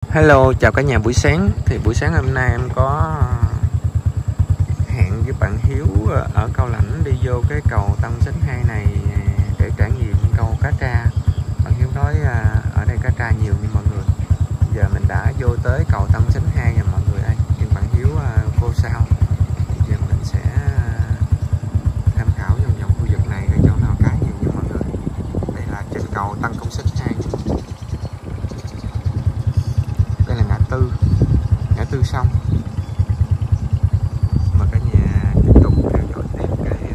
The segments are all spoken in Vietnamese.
Hello, chào cả nhà buổi sáng. Thì buổi sáng hôm nay em có hẹn với bạn Hiếu ở Cao Lãnh đi vô cái cầu Tân Chánh 2 này để trải nghiệm câu cá tra. Bạn Hiếu nói ở đây cá tra nhiều nha mọi người. Giờ mình đã vô tới cầu Tân Chánh 2 rồi mọi người ơi. Nhưng bạn Hiếu vô sao? Giờ mình sẽ tham khảo vòng khu vực này cái chỗ nào cá nhiều nha mọi người. Đây là trên cầu Tân Công Xích 2. Đây là ngã tư xong. Mà cả nhà tiếp tục theo dõi tiếp cái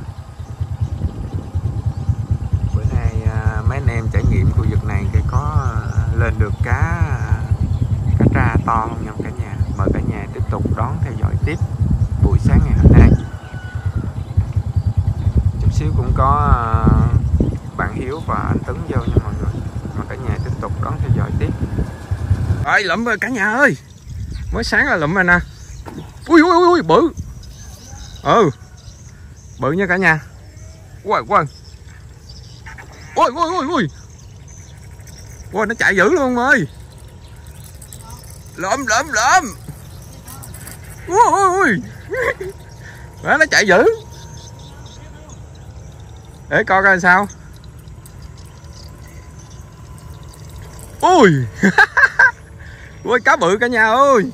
bữa nay mấy anh em trải nghiệm khu vực này thì có lên được cá tra to không nha cả nhà. Mời cả nhà tiếp tục đón theo dõi tiếp buổi sáng ngày hôm nay. Chút xíu cũng có bạn Hiếu và anh Tuấn vô nha mọi người. Mời cả nhà tiếp tục đón theo dõi tiếp. Rồi lụm rồi cả nhà ơi. Mới sáng là lụm rồi nè. Ui ui ui bự. Bự nha cả nhà. Ui ui. Ui ui ui ui. Ui nó chạy dữ luôn ơi. Lụm. Ui ui ui. Nó chạy dữ. Để coi coi sao. Ui. Ui cá bự cả nhà ơi.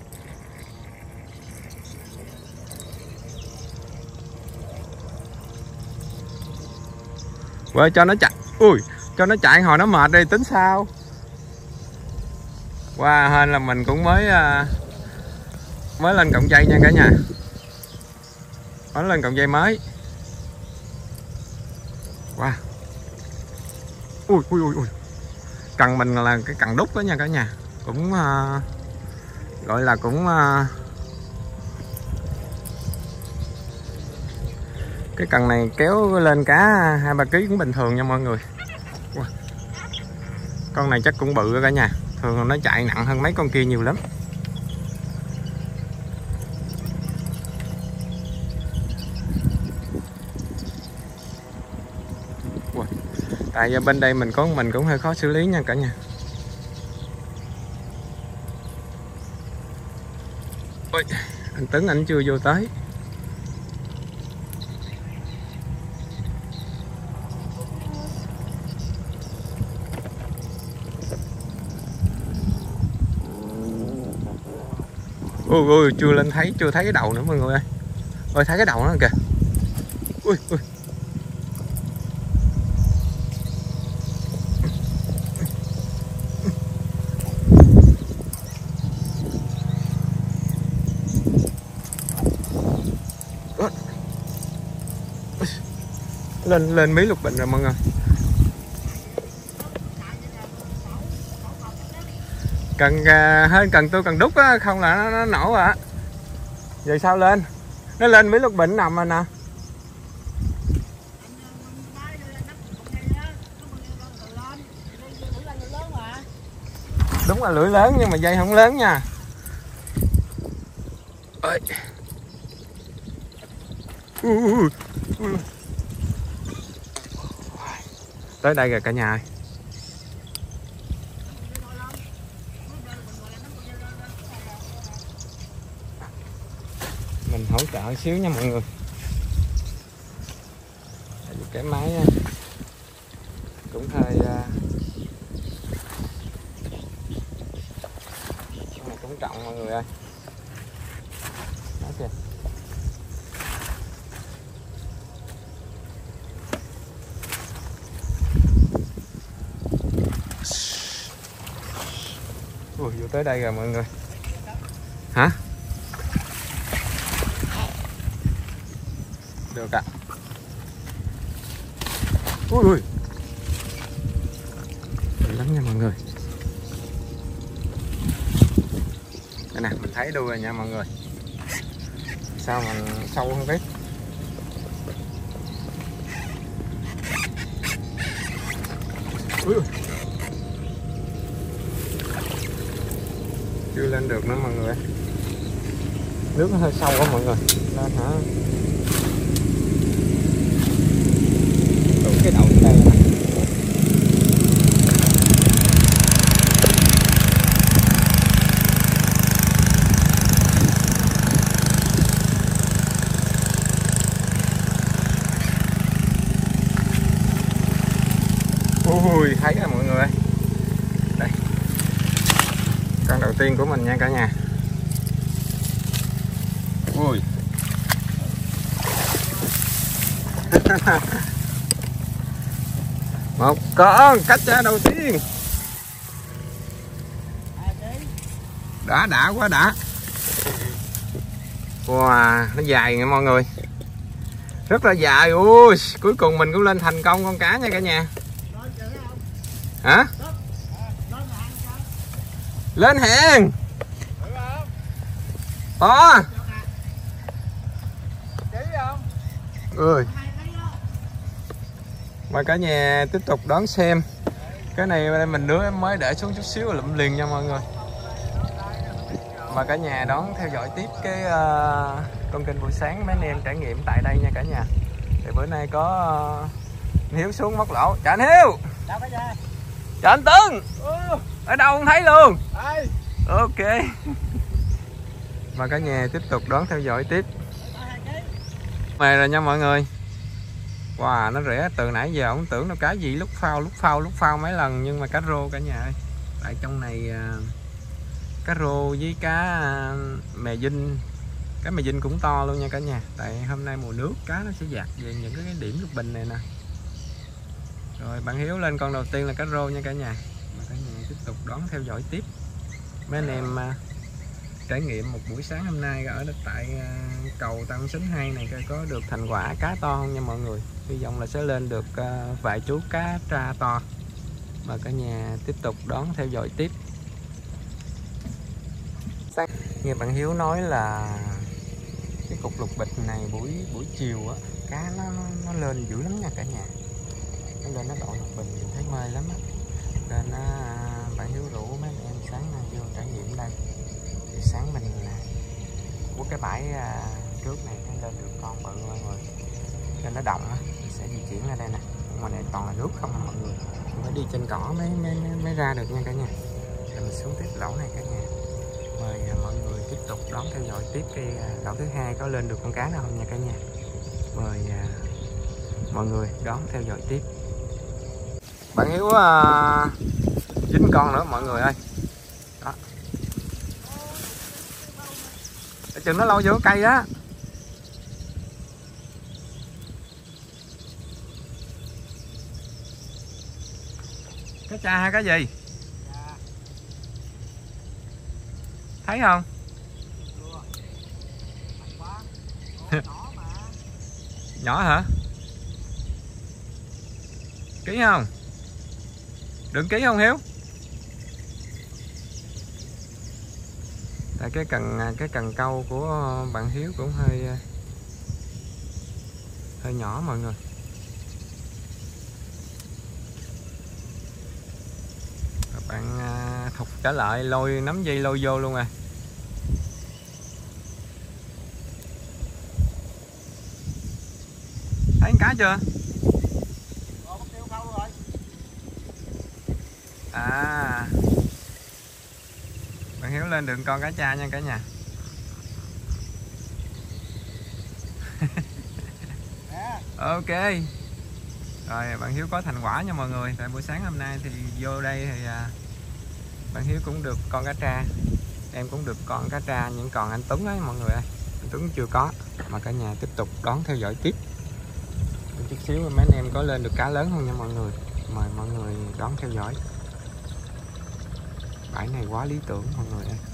Ui cho nó chạy. Ui cho nó chạy hồi nó mệt đi tính sao. Wow, hên là mình cũng mới lên cọng dây nha cả nhà. Mới lên cọng dây mới. Wow. Ui ui ui ui. Cần mình là cái cần đúc đó nha cả nhà. Cũng gọi là cũng cái cần này kéo lên cá 2-3 kg cũng bình thường nha mọi người. Wow. Con này chắc cũng bự rồi cả nhà. Thường nó chạy nặng hơn mấy con kia nhiều lắm. Wow. Tại bên đây mình cũng hơi khó xử lý nha cả nhà. Ôi, anh Tuấn ảnh chưa vô tới. Ui chưa thấy cái đầu nữa mọi người ơi. Ôi thấy cái đầu nó kìa. Ui ui. Lên mí lục bình rồi mọi người. Cần tôi cần đúc á, không là nó nổ à. Vậy sao lên? Nó lên mí lục bình nằm rồi nè. Đúng là lưỡi lớn nhưng mà dây không lớn nha. Ôi. Tới đây rồi cả nhà ơi. Mình hỗ trợ xíu nha mọi người. Cái máy cũng hơi này cũng trọng mọi người ơi. Đó kìa. Ui, vô tới đây rồi mọi người. Hả? Được ạ. Ui ui. Được lắm nha mọi người. Đây nè, mình thấy đuôi rồi nha mọi người. Sao mà sâu không biết. Ui ui. Chưa lên được nữa mọi người. Nước nó hơi sâu quá mọi người. Lên hả? Đủ cái đầu đây. Con đầu tiên của mình nha cả nhà. Ui. Một con cá tra đầu tiên. Đã quá đã. Wow, nó dài nha mọi người. Rất là dài. Ui, cuối cùng mình cũng lên thành công con cá nha cả nhà. Hả? Lên hàng. To. Ui. Mời cả nhà tiếp tục đón xem. Cái này mình mới để xuống chút xíu lụm liền nha mọi người. Mời cả nhà đón theo dõi tiếp cái con kênh buổi sáng mấy anh em trải nghiệm tại đây nha cả nhà. Thì bữa nay có Hiếu xuống móc lỗ. Chào anh Hiếu. Chào anh Tuấn. Ở đâu không thấy luôn. Ok. Mời cả nhà tiếp tục đón theo dõi tiếp. Mày rồi nha mọi người. Wow, nó rẻ từ nãy giờ không tưởng nó cá gì, lúc phao mấy lần, nhưng mà cá rô cả nhà ơi. Tại trong này cá rô với cá mè dinh. Cá mè dinh cũng to luôn nha cả nhà. Tại hôm nay mùa nước cá nó sẽ dạt về những cái điểm lục bình này nè. Rồi bạn Hiếu lên con đầu tiên là cá rô nha cả nhà. Mà cả nhà tiếp tục đón theo dõi tiếp mấy anh em trải nghiệm một buổi sáng hôm nay ở tại cầu Tân Sính 2 này coi có được thành quả cá to không nha mọi người. Hy vọng là sẽ lên được vài chú cá tra to. Mà cả nhà tiếp tục đón theo dõi tiếp. Nghe bạn Hiếu nói là cái cục lục bịch này buổi chiều á, cá nó lên dữ lắm nha cả nhà. Nó lên nó đội lục bình mình thấy mê lắm á. Nên bạn Hiếu rủ mấy anh em sáng nay vô trải nghiệm đây. Thì sáng mình của cái bãi trước này nó lên được con bự mọi người. Nên nó động á, sẽ di chuyển ra đây nè. Mà này toàn là nước không mọi người. Mình phải đi trên cỏ mới ra được nha cả nhà. Rồi mình xuống tiếp lỗ này cả nhà. Mời mọi người tiếp tục đón theo dõi tiếp cái lỗ thứ hai có lên được con cá nào không nha cả nhà. Mời mọi người đón theo dõi tiếp. Bạn Hiếu dính con nữa mọi người ơi. Đó. Ở chừng nó lâu vô cây á. Cá tra hay cá gì? Thấy không? Nhỏ hả? Ký không? Đừng ký không Hiếu? Tại cái cần câu của bạn Hiếu cũng hơi nhỏ mọi người. Bạn thục trở lại lôi nắm dây lôi vô luôn rồi. Thấy cá chưa? À, bạn Hiếu lên được con cá tra nha cả nhà. Ok. Rồi bạn Hiếu có thành quả nha mọi người. Tại buổi sáng hôm nay thì vô đây thì bạn Hiếu cũng được con cá tra, em cũng được con cá tra, những còn anh Tuấn ấy mọi người ơi. Anh Tuấn chưa có. Mà cả nhà tiếp tục đón theo dõi tiếp. Một chút xíu mấy anh em có lên được cá lớn không nha mọi người. Mời mọi người đón theo dõi. Bãi này quá lý tưởng mọi người ơi.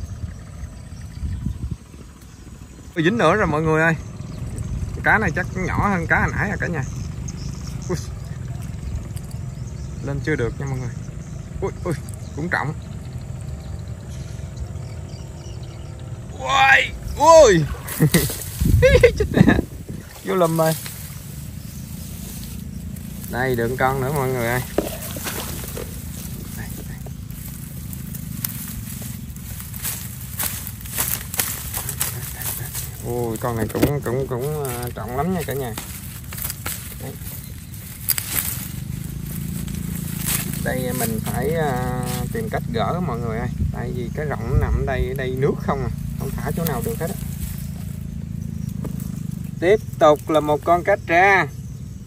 Dính nữa rồi mọi người ơi. Cá này chắc nhỏ hơn cá hồi nãy rồi cả nhà. Ui. Lên chưa được nha mọi người. Ui, cũng trọng. Ui. Chết nè. Vô lùm rồi. Đây được con nữa mọi người ơi. Đây. Ui, con này cũng trọng lắm nha cả nhà. Đấy. Đây mình phải tìm cách gỡ mọi người ơi. Tại vì cái rộng nằm ở đây nước không à, không thả chỗ nào được hết á. Tiếp tục là một con cá tra.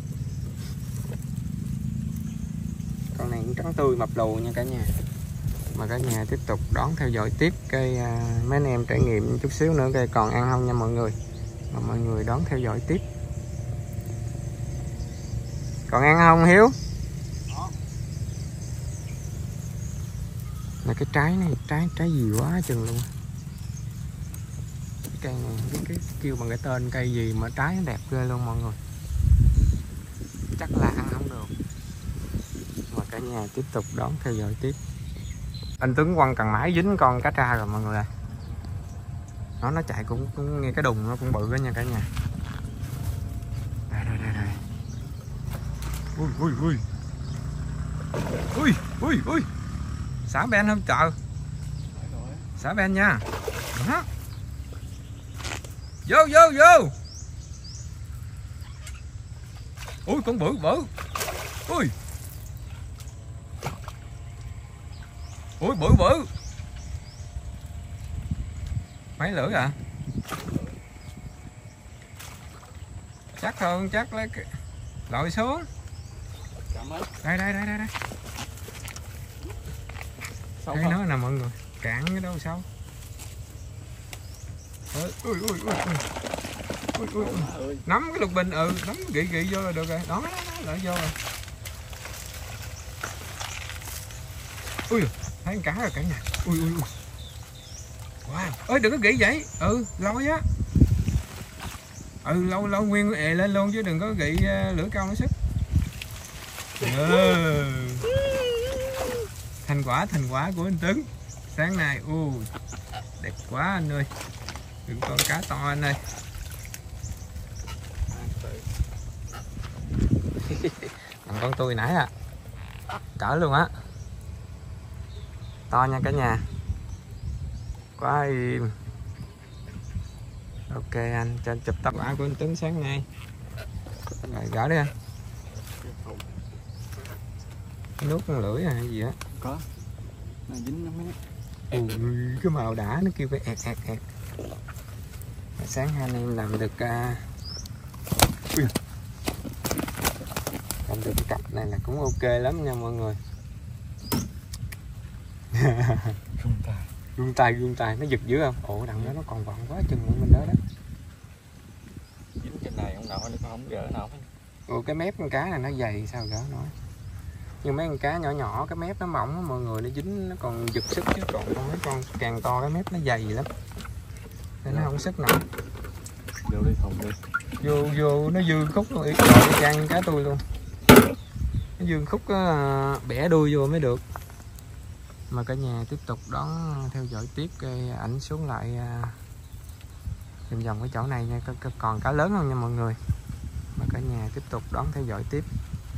Con này cũng trắng tươi mập lù nha cả nhà. Mà cả nhà tiếp tục đón theo dõi tiếp cái mấy anh em trải nghiệm chút xíu nữa coi còn ăn không nha mọi người. Mà mọi người đón theo dõi tiếp. Còn ăn không Hiếu? Là cái trái này trái gì quá chừng luôn. Cái cây này không biết cái kêu bằng cái tên cây gì mà trái nó đẹp ghê luôn mọi người. Chắc là ăn không được. Mà cả nhà tiếp tục đón theo dõi tiếp. Anh Tuấn quăng cần mãi dính con cá tra rồi mọi người ơi. Nó chạy cũng nghe cái đùng nó cũng bự đó nha cả nhà. Đây. Ui. Xả ben không trời. Xả ben nha. Đó. Vô. Ui con bự. Ui bự. Mấy lưỡi à? Chắc không, chắc lấy cái lội xuống. Đây. Thấy nó nè mọi người, cạn cái đâu sao? Ui. Nắm cái lục bình, nắm gị vô là được rồi. Đó, lại vô rồi. Ui, thấy con cá rồi cả nhà. Ui. Wow, ơi đừng có gỉ vậy. Lôi á. Lâu nguyên ề lên luôn chứ đừng có gị lưỡi câu nó sức. Thành quả của anh Tuấn sáng nay. Đẹp quá anh ơi. Đừng con cá to anh ơi. Bằng con tôi nãy à. Cỡ luôn á. To nha cả nhà. Quá im. Ok anh cho anh chụp tấm quả của anh Tuấn sáng nay. Rồi gỡ đi anh. Nuốt con lưỡi hay gì á? Có. Nó dính nó mấy. Cái màu đã nó kêu phải ẹt. Sáng hai anh em làm được làm được cái cặp này là cũng ok lắm nha mọi người. Rung tay nó giật dữ không? Đằng đó nó còn vọng quá chừng của mình đó. Dính trên này không nổi nó không gỡ nào. Cái mép con cá này nó dày sao gỡ nổi. Nhưng mấy con cá nhỏ cái mép nó mỏng đó, mọi người nó dính nó còn giật sức chứ còn mấy con càng to cái mép nó dày lắm. Nên nó không sức nổi. Vô đi thùng đi. Vô nó dư khúc luôn, y chang như cá tôi luôn. Nó dư khúc bẻ đuôi vô mới được. Mà cả nhà tiếp tục đón theo dõi tiếp cái ảnh xuống lại vòng cái chỗ này nha, còn cá lớn không nha mọi người. Mà cả nhà tiếp tục đón theo dõi tiếp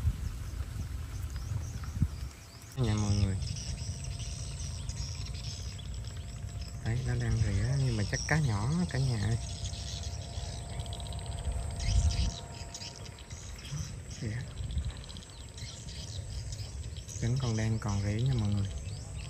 nha mọi người. Đấy nó đang rỉa nhưng mà chắc cá nhỏ cả nhà ơi. Vẫn còn rỉ nha mọi người.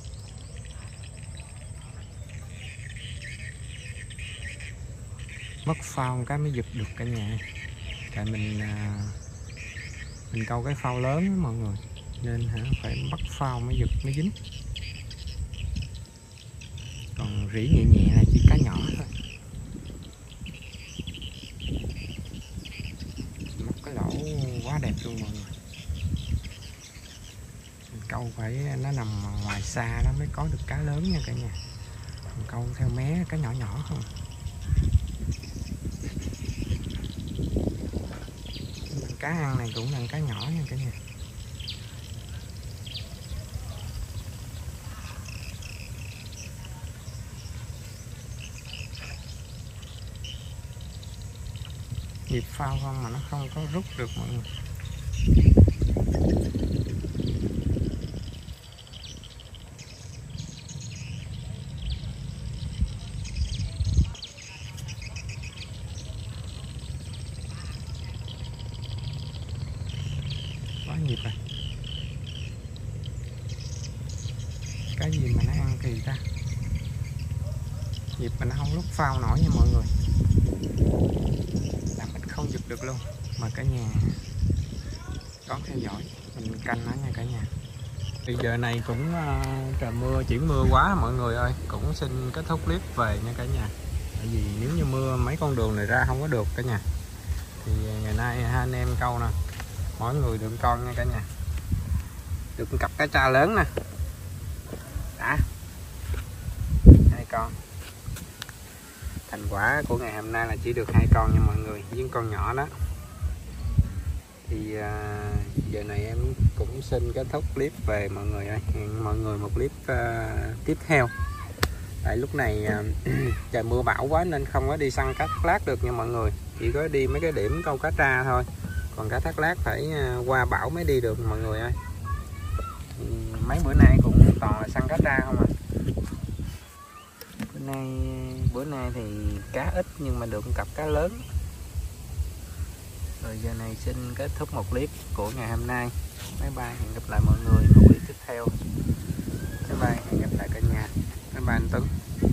Mất phao cái mới giật được cả nhà. Tại mình câu cái phao lớn mọi người nên phải bắt phao mới giật mới dính. Còn rỉ nhẹ là chỉ cá nhỏ thôi. Một cái lỗ quá đẹp luôn mọi người. Mình câu phải nó nằm ngoài xa đó mới có được cá lớn nha cả nhà. Mình câu theo mé cá nhỏ không. Cá ăn này cũng là cá nhỏ nha cả nhà. Nhịp phao không mà nó không có rút được mọi người. Quá nhịp rồi. Cái gì mà nó ăn kỳ ta. Nhịp mà nó không lúc phao nổi nha mọi người. Làm mình không giật được luôn. Mà cả nhà đón theo dõi. Mình canh nó nha cả nhà. Thì giờ này cũng trời mưa, chuyển mưa quá mọi người ơi, cũng xin kết thúc clip về nha cả nhà. Tại vì nếu như mưa mấy con đường này ra không có được cả nhà. Thì ngày nay hai anh em câu nè, mỗi người được con nha cả nhà, được một cặp cá tra lớn nè, đã 2 con. Thành quả của ngày hôm nay là chỉ được 2 con nha mọi người, với con nhỏ đó. Thì giờ này em cũng xin kết thúc clip về mọi người ơi. Hẹn mọi người một clip tiếp theo. Tại lúc này trời mưa bão quá nên không có đi săn cá thác lát được nha mọi người, chỉ có đi mấy cái điểm câu cá tra thôi, còn cá thác lát phải qua bão mới đi được mọi người ơi. Thì mấy bữa nay cũng toàn là săn cá tra không à. Bữa nay thì cá ít nhưng mà được một cặp cá lớn. Rồi giờ này xin kết thúc một clip của ngày hôm nay. Bye bye, hẹn gặp lại mọi người một clip tiếp theo. Bye bye, hẹn gặp lại cả nhà. Bye bye anh Tuấn.